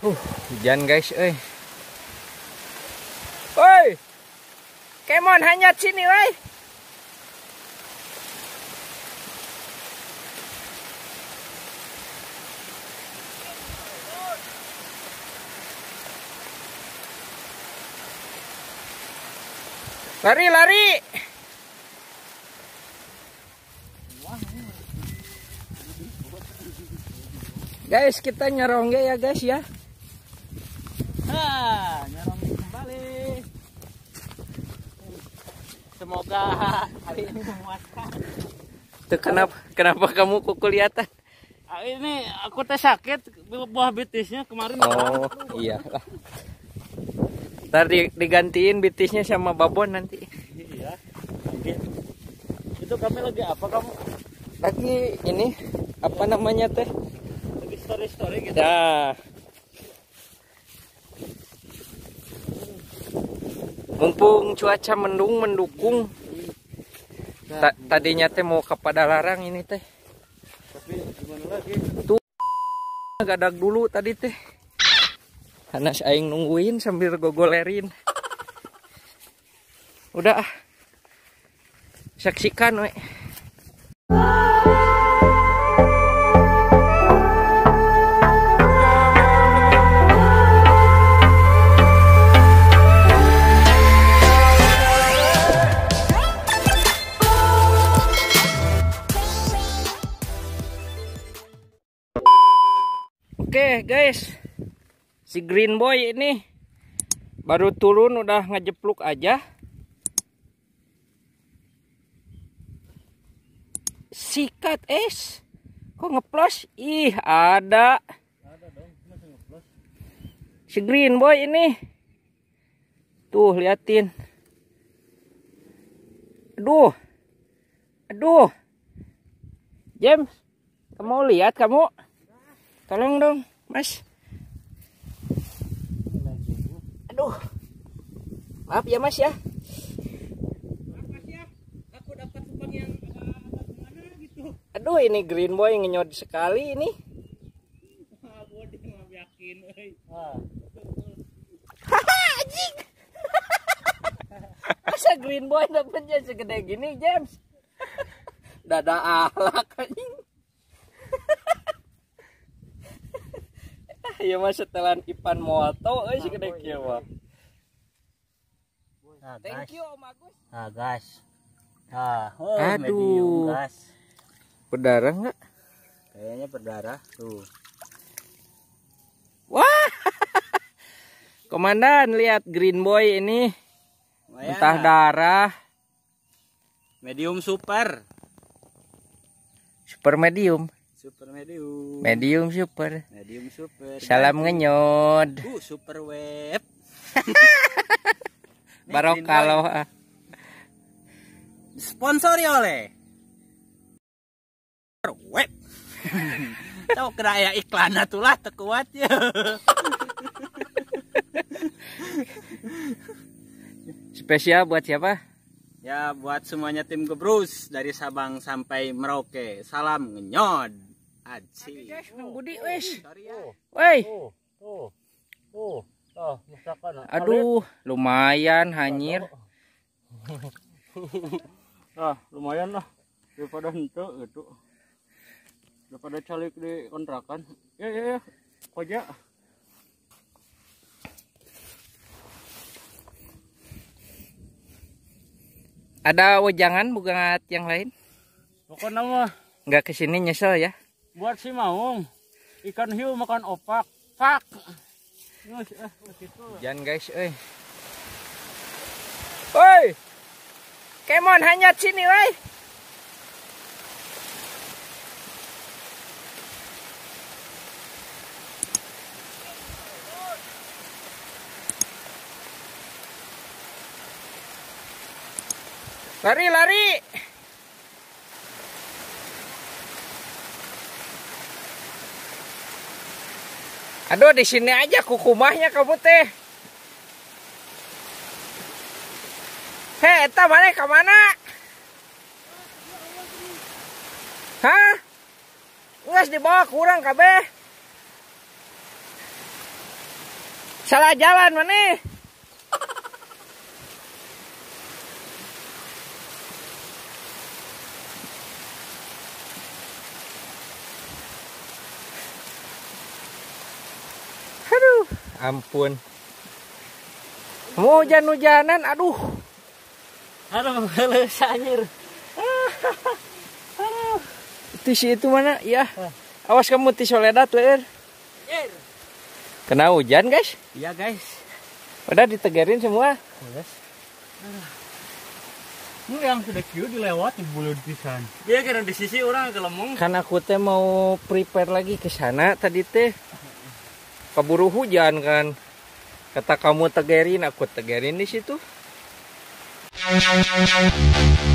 Hujan guys, Woi, Kemon hanyut sini, woi. Lari, lari. Guys, kita nyerong ya guys ya. Nyerong kembali. Semoga hari ini memuaskan. Tuh kenapa kamu kok kelihatan? Ini aku teh sakit buah betisnya kemarin. Oh iya lah. Ntar digantiin betisnya sama babon nanti. Iya. Itu kami lagi apa kamu? Lagi ini apa namanya teh? Lagi story gitu. Ya. Mumpung cuaca mendukung. Tadinya teh mau ke Padalarang ini teh. Tapi gimana lagi? Tuh gadag dulu tadi teh. Hanas aing nungguin sambil gogolerin. Udah ah. Saksikan we. Oke guys, si Green Boy ini baru turun udah ngejepluk aja. Sikat kok ngeplos? Ih ada Dong, masih ngeplos. si Green Boy ini. Tuh liatin. Aduh, James, kamu lihat kamu? Tolong dong, Mas. Aduh. Maaf ya, Mas ya. Maaf Mas ya. Aku dapat lubang yang agak gimana gitu. Aduh, ini Green Boy ngenyot sekali ini. Bodi mah yakin euy. Haha, anjing. Masa Green Boy dapatnya segede gini, James? Dada alak anjing. Ya mas setelan Ipan moto si gede kieu mah. Thank you Om Agus. Nah, gas. Aduh. Medium gas. Berdarah enggak? Kayaknya berdarah tuh. Wah. Komandan lihat Green Boy ini. Lumayan, Entah darah. Medium super. Super medium. Super medium. Medium super. Medium super. Salam ngenyod. Super web. Barokah. Sponsori oleh Super web. Tahu kena ya iklan atulah tekuat ya. Spesial buat siapa? Ya buat semuanya tim Gebrus dari Sabang sampai Merauke. Salam ngenyod. Aji. Budi wes. Sorry ya. Woi. Misalkan. Aduh, lumayan hanyir. Lumayan lah. Daripada henteu gitu. Daripada calik di kontrakan. Ya. Koja. Ada wejangan bukan yang lain? Pokoknya mah Nggak kesini nyesel ya? buat si Maung. Ikan hiu makan opak. Pak. Hujan guys, Woi. Kemon hanyut sini, woi. Lari, lari. Aduh, di sini aja kukumahnya kamu teh. Hei, eta mana ke mana? Hah? Nges dibawa kurang kabeh. salah jalan mana? Aduh, ampun. Mau hujan-hujanan, aduh. Aduh, geus anjir. Tisi itu mana? Ya. Awas kamu tisu ledat, Ler. Kena hujan, guys. Iya, guys. Udah ditegerin semua. Yes. Ini yang sudah kieu dilewati bulan pisan. Iya, karena di sisi orang kelemung. Kan aku teh mau prepare lagi ke sana tadi teh. Keburu hujan kan. Kata kamu tegerin, aku tegerin di situ.